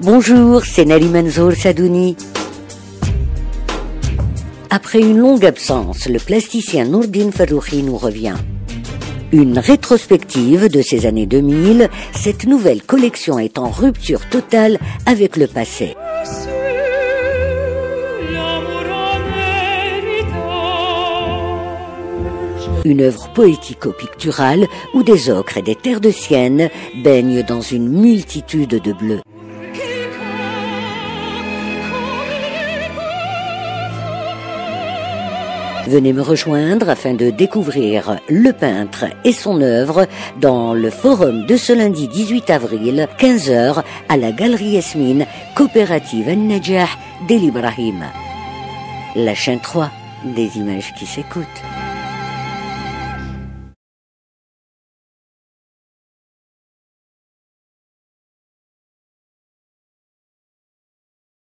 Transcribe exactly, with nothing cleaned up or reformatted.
Bonjour, c'est Nali Manzour Sadouni. Après une longue absence, le plasticien Nourdine Ferrouchi nous revient. Une rétrospective de ces années deux mille, cette nouvelle collection est en rupture totale avec le passé. Une œuvre poético-picturale où des ocres et des terres de sienne baignent dans une multitude de bleus. Venez me rejoindre afin de découvrir le peintre et son œuvre dans le forum de ce lundi dix-huit avril, quinze heures, à la Galerie Yasmine, coopérative An-Najah d'El Ibrahim. La chaîne trois, des images qui s'écoutent.